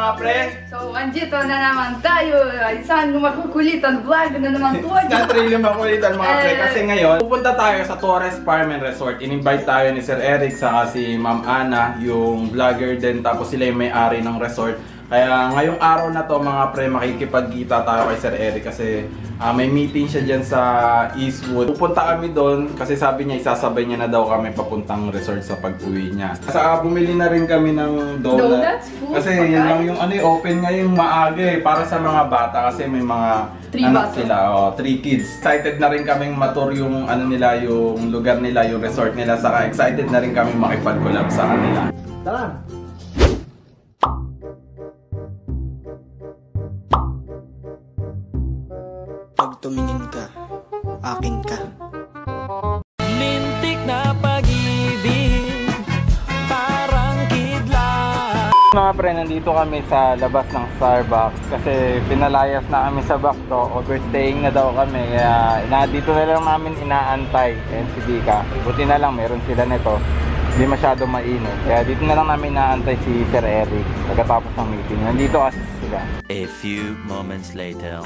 mga pre? So, andito na naman tayo. Isang makukulitan vlog na naman to. Not really makulitan mga pre. Kasi ngayon, pupunta tayo sa Torres Farm and Resort. In-invite tayo ni Sir Eric saka si Ma'am Ana, yung vlogger din. Tapos sila yung may-ari ng resort. Kaya ngayong araw na to mga pre, makikipagkita tayo kay Sir Eric kasi may meeting siya dyan sa Eastwood. Pupunta kami doon kasi sabi niya isasabay niya na daw kami papuntang resort sa pag-uwi niya. Saka bumili na rin kami ng donuts. Kasi yan lang yung open ngayong maaga para sa mga bata kasi may mga anak sila, 3 kids. Excited na rin kaming matur yung nila, yung lugar nila, yung resort nila. Saka excited na rin kami makipag-collab sa kanila. Tara! Pag tumingin ka, akin ka. Lintik na pag-ibig, parang kidlat. Mga pre, nandito kami sa labas ng Starbucks kasi pinalayas na kami sa back to. Overstaying na daw kami kaya dito na lang namin inaantay. Ayan si Dika. Buti na lang meron sila nito. Hindi masyado mainit. Kaya dito na lang namin inaantay si Sir Eric pagkatapos ng meeting. Nandito kasi sila. A few moments later.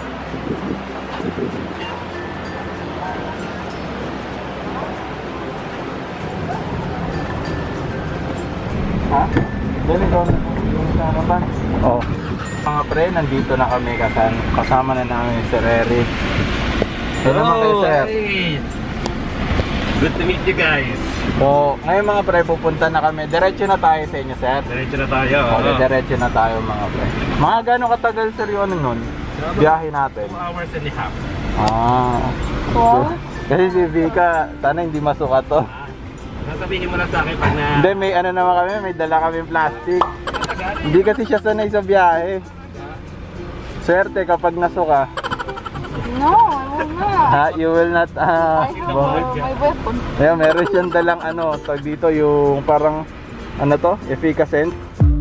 Ha? Dali ko yung sarapan. Oo. Mga pre, nandito na kami kasama na namin Sir Eric. Hello, Sir. Hey. Good to meet you guys. So, ngayon mga pre, pupunta na kami. Diretso na tayo sa inyo, Sir. Diretso na tayo. Okay, diretso na tayo mga pre. Mga gano'ng katagal, Sir, yun nun? Biyahe natin. 2 hours and a half. Wow. Kasi si Vika, sana hindi masuka to. Sasabihin mo lang sa akin pag na... Hindi, may naman kami, may dala kami plastic. Hindi kasi siya sanay sa biyahe. Swerte kapag nasuka. No, I will not. You will not, My weapon. Ayan, meron siyang dalang tag dito yung parang, efficacent.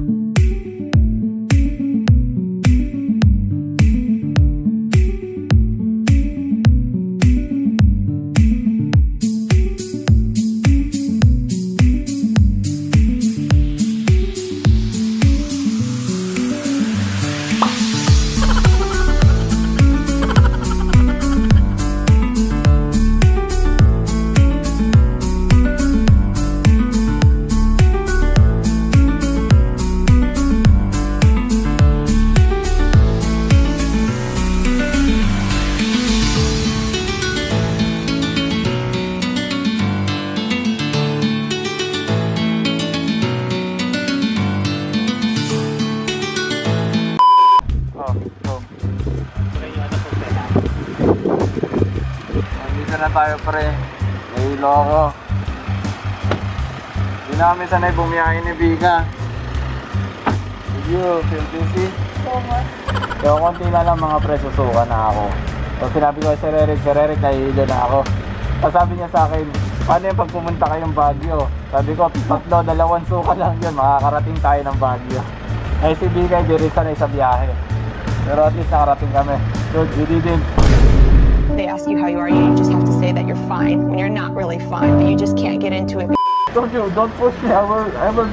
Na tayo pre, may loko. Hindi na kami sanay bumiyahin ni Vika. Did you feel busy? So much. So konti na lang mga pre, susuka na ako. So sinabi ko kay Sir Eric, nahihilo na ako. So sabi niya sa akin, paano yung pag pumunta kayong Baguio? Sabi ko, 2 suka lang yun, makakarating tayo ng Baguio. Eh si Vika hindi rin sanay sa biyahe. Pero at least nakarating kami. Dude, you didn't. They ask you how you are, you just have to say that you're fine when you're not really fine, but you just can't get into it. Don't push me, I will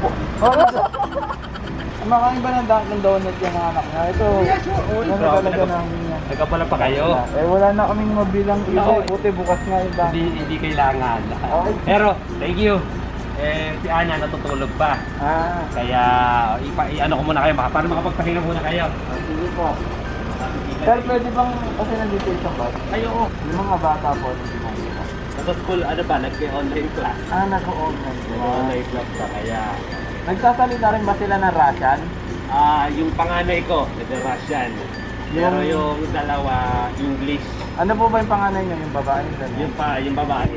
Makain ba ng donut yung mga anak niya? Ito, talaga namin yan. Nagkapala pa kayo? Wala na kaming mabilang iba. Buti bukas nga yung dami. Hindi kailangan. Pero, thank you. Si Ana natutulog pa. Kaya, i-ano ko muna kayo, para makapagpahinga muna kayo. Sige po. Sir, pwede bang kasi nandito isang bus? Oo. Yung mga bata po, hindi mo. Sa school, nag-online class. Nag-online sila. Online class pa, kaya... Nagsasalita rin ba sila ng Russian? Yung panganay ko, nag-Russian. Pero yung dalawa, English. Ano po ba yung panganay niyo? Yung babae? Yung babae.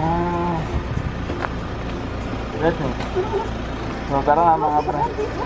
Let's go. So, tara nga mga pre.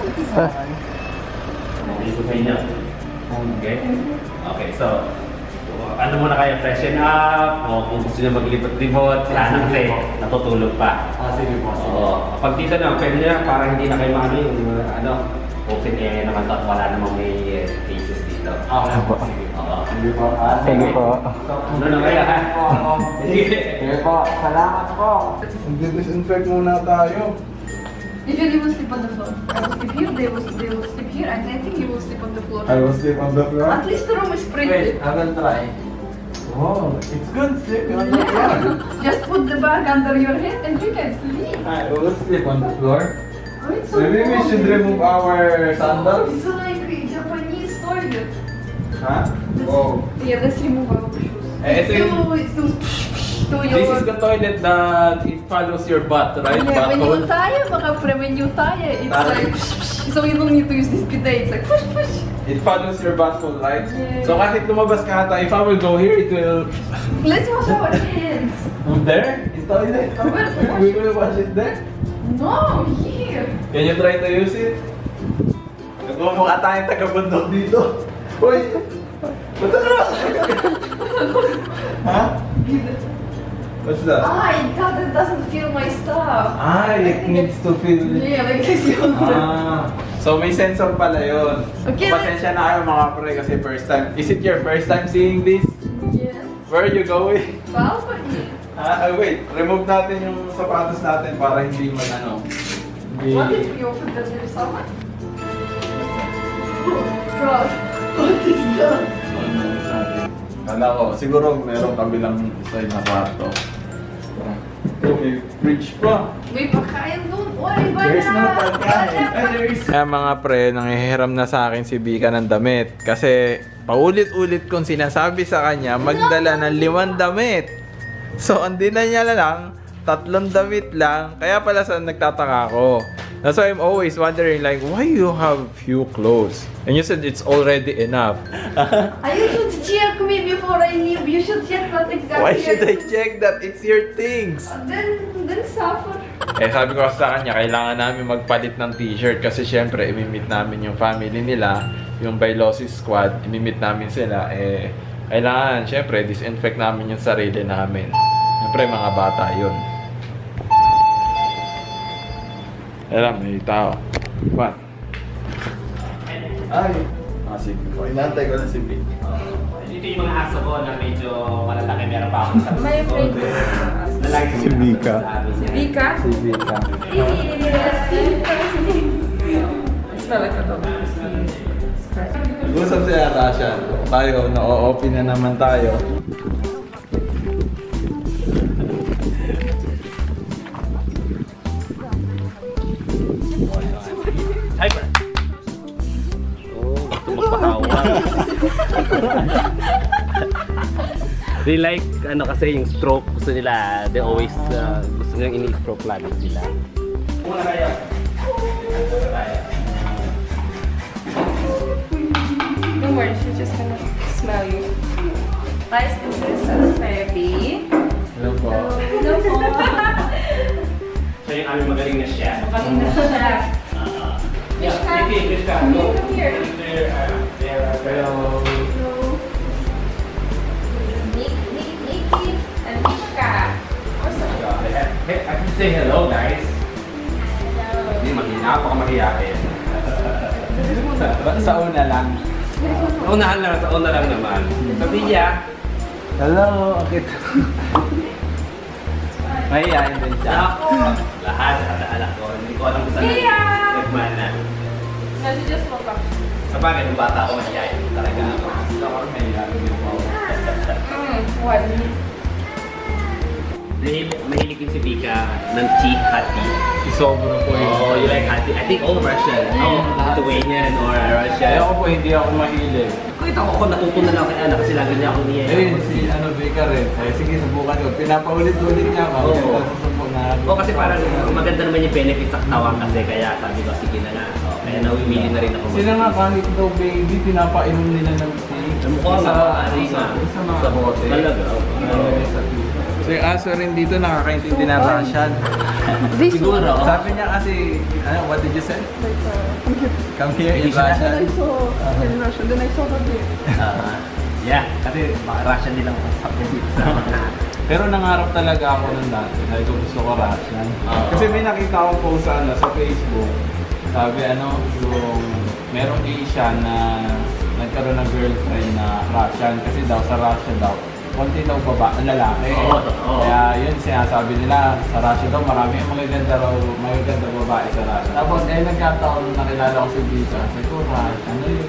Dito sa inyo. Okay? Okay, so ano muna kayo, freshen up o kung gusto nyo maglibot-libot, sana kasi natutulog pa. Sige po. Oo. Pag dito na, pwede na para hindi na kayo maano yung open area naman to at wala namang may cases dito. Okay po. Sige po. Sige po. Ano na kaya ha? Sige po. Salamat po. Mag-disinfect muna tayo. Usually you will sleep on the floor. I will sleep here, they will sleep here, and I think you will floor. I will sleep on the floor. At least the room is pretty. I will try. Oh, it's good sleeping on the floor. Just put the bag under your head and you can sleep. I will sleep on the floor. Oh, it's so Maybe we should remove our sandals. It's like a Japanese toilet. Huh? Oh. Yeah, let's remove our shoes. Ito yung- It's too to your... This is the toilet that it follows your butt, right? Yeah, when you Butthole. tire, when you tire, it's like... So you don't need to use this bidet. It's like push, push. It follows your butthole, right? Yeah. So kahit lumabas ka ata, if I will go here, it will... Let's wash our hands. There? In toilet? Where to wash We will wash it there? No, here. Can you try to use it? Nagmumukha tayong taga-bundok dito. Uy! Punta na! Ha? What's that? It doesn't feel my stuff. It needs to feel... Yeah, like this. So may sensor pala yun. Okay. Pasensya na kayo mga pre kasi first time. Is it your first time seeing this? Yeah. Where are you going? Balcony. Wait. Remove natin yung sapatos natin para hindi man ano. What if we open the door someone? Oh, God. What is that? Kala ko, siguro meron kabilang side na kwarto. May fridge pa. May pagkain doon. Oy, There's no pagkain. Kaya mga pre, nangihiram na sa akin si Vika ng damit. Kasi paulit-ulit kong sinasabi sa kanya, magdala ng 5 damit. So, ang dinala niya lang, 3 damit lang. Kaya pala sa nagtataka ko. That's why I'm always wondering like, why you have few clothes? And you said it's already enough. You should check me before I leave. You should check that exactly. Why should I check that? It's your things. Then suffer. Sabi ko sa kanya, kailangan namin magpalit ng t-shirt kasi syempre, imimit namin yung family nila, yung Bilosis Squad, imimit namin sila, kailangan, syempre, disinfect namin yung sarili namin. Syempre, mga bata yun. Alam, may tao. What? Ay! Sige po. Inantay ko na si Vic. Dito yung mga aso ko na medyo malalaki. Meron pa ako sa My friend. lalaki Si Vika. Si Vika? Si Vika. Smell like a dog. Usap si Arasha. Tayo, na-o-open na naman tayo. Hyper! Oh, gusto magpatawa. They like, kasi yung stroke, gusto nila, they always, gusto nilang ini-stroke lagi sila. Muna kayo. Don't worry, she's just gonna smell you. Guys, this is therapy. Hello po. Hello po. Siya yung aming magaling na chef. Magaling na siya. Yeah, Mishka, go. Come here. Hello. Nikki and Mishka. What's up? Hey, I can say hello, guys. Hello. Hindi, napakamahiyain. Sa una lang. Sa una lang naman. Sabi niya, Hello, okay. Mahihayin din siya. ako, lahat anak ko. Hindi ko alam kung saan nagmana. No, she just woke up. Sa bagay, nung bata ako, mahihayin talaga ako. Ako mahihayin din po. What? Mahilig din si Vika ng tea hati. Isobro po yun. Oh, you like hati? I think all Russian. Lithuanian or Russian. Ako po, hindi ako mahilig. Kita ko natuto na lang kay anak kasi lagi niya ako niya. Si Vika rin. Sige, subukan ko. Pinapaulit-ulit niya ako. Oo. Oo, kasi parang maganda naman yung benefit sa katawan kasi kaya sabi ko sige na nga. Kaya nawimili na rin ako. Sila nga kahit daw baby, pinapainom nila ng tea. Mukha nga, sa bote. Talaga. So yung aso rin dito nakakaintindi ng Russian. Siguro. Sabi niya kasi, what did you say? Come here in Russian. In Russian, then I saw her there. Yeah, kasi mga Russian nilang sabi dito sa Pero nangarap talaga ako nun dati. Dahil ko gusto ko Russian. Kasi may nakita akong post sa Facebook. Sabi yung merong Asian na nagkaroon ng girlfriend na Russian. Kasi daw sa Russia daw, konti daw lalaki. Oo. Kaya yun sinasabi nila, sa Russia daw marami magaganda babae sa Russia. Tapos nagkataon nakilala ko si Vika. Sabi ko, Russian, yung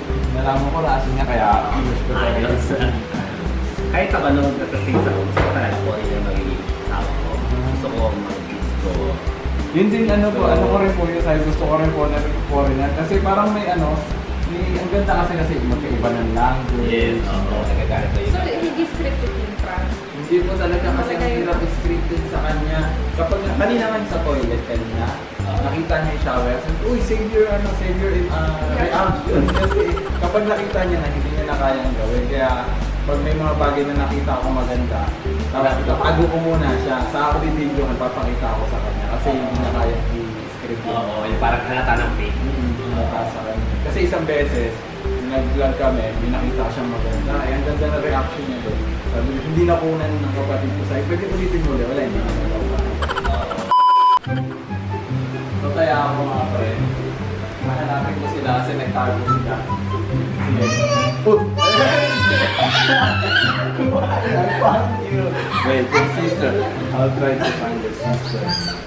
nalaman ko lasa niya kaya gusto ko Ayos. Kahit ako nung nasa-things ako, gusto ko talaga po rin yung magiging asawa ko. Gusto ko mag-kids ko. Yun din ano po, ano ko rin po yun sa'yo, gusto ko rin po na foreigner. Kasi parang may ano, ang ganda kasi magkaiba ng language. Yes, oo. Nagagalit ko yun. So, hindi scripted yung prank. Hindi po talaga kasi Talaga yun. hirap scripted sa kanya. Kapag kanina man sa toilet kanina, nakita niya yung shower, sabi, uy, save your reaction. Kasi kapag nakita niya na hindi niya na kayang gawin, kaya pag may mga bagay na nakita ako maganda, tapos itago ko muna siya. Sa ako din video, nagpapakita ako sa kanya kasi hindi na kaya i-script yun. Oo, yung parang halata ng fake. Sa kanya. Kasi isang beses, nag-vlog kami, may nakita ko siyang maganda. Ay, ang ganda na reaction niya doon. Sabi, hindi nakunan ng kapatid ko sa'yo. Pwede ulitin mo ulit. Wala, hindi na nagawa. So, kaya ako mga friend, mahanapin ko sila kasi nagtago sila. Sige. Put! Wait, your sister. I'll try to find your sister.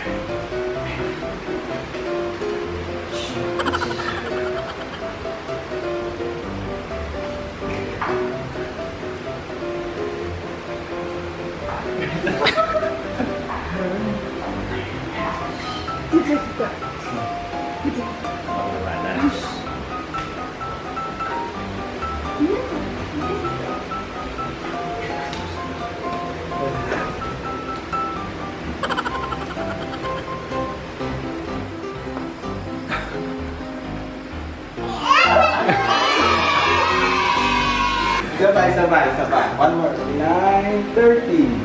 Sabay. One more. 9:30.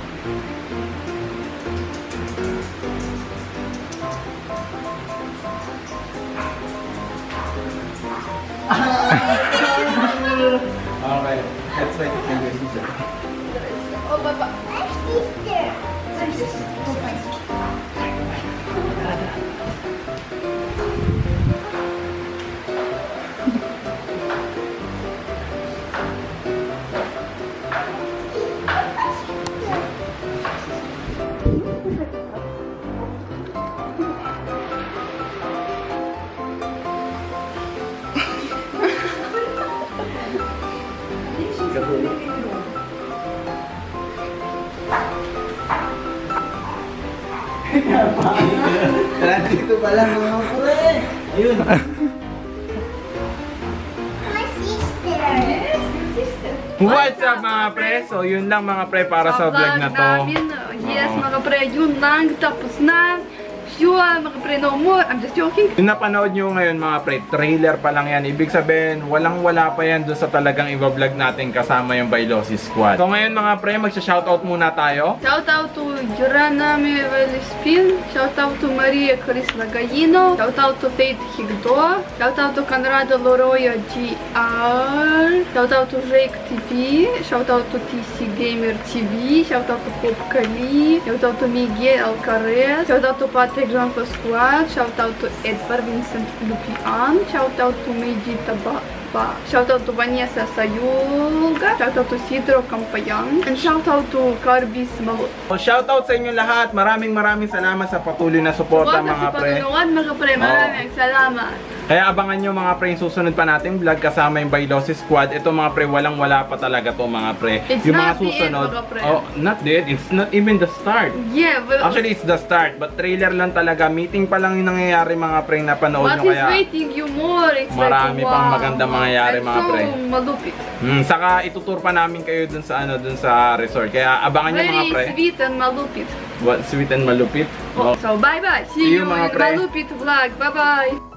Okay. Let's wait. Oh, baba. Sister. Nandito pala mga pre. Ayun. My sister. Yes, your sister. What's up mga pre? So yun lang mga pre para sa vlog na to. Yes, Oo. mga pre, yun lang. Tapos na. Sure, mga pre, no more. I'm just joking. Yung napanood nyo ngayon mga pre, trailer pa lang yan. Ibig sabihin, walang-wala pa yan doon sa talagang iba-vlog natin kasama yung Bailosi Squad. So ngayon mga pre, magsha-shoutout muna tayo. Shout out to Jorana Mevelispin. Shout out to Maria Krisna Gayino. Shout out to Faith Higdo. Shout out to Conrado Loroya GR. Shout out to Jake TV. Shout out to TC Gamer TV. Shout out to Pop Kali. Shout out to Miguel Alcaraz. Shout out to Patrick Jean Pascual. Shout out to Edward Vincent Lupian. Shout out to Meiji Taba. Shout out to Vanessa Sayuga. Shout out to Sidro Campayan. And shout out to Carbis Malot. So shoutout sa inyo lahat. Maraming salamat sa patuloy na suporta mga pre. Mga pre, maraming salamat. Kaya abangan nyo mga pre, yung susunod pa nating vlog kasama yung Bailosi Squad. Ito mga pre, walang-wala pa talaga to mga pre. It's yung not mga the end, susunod. mga pre. Oh, not dead. It's not even the start. Yeah, but Actually, it's the start. But trailer lang talaga. Meeting pa lang yung nangyayari mga pre na panood what nyo. is Kaya waiting you more? It's marami like, pang wow. magandang mangyayari, I'm mga pre. so malupit. saka itutur pa namin kayo dun sa dun sa resort. Kaya abangan nyo mga Very pre. sweet and malupit. What, sweet and malupit? Oh, so bye-bye. See you mga in pre. malupit vlog. Bye-bye.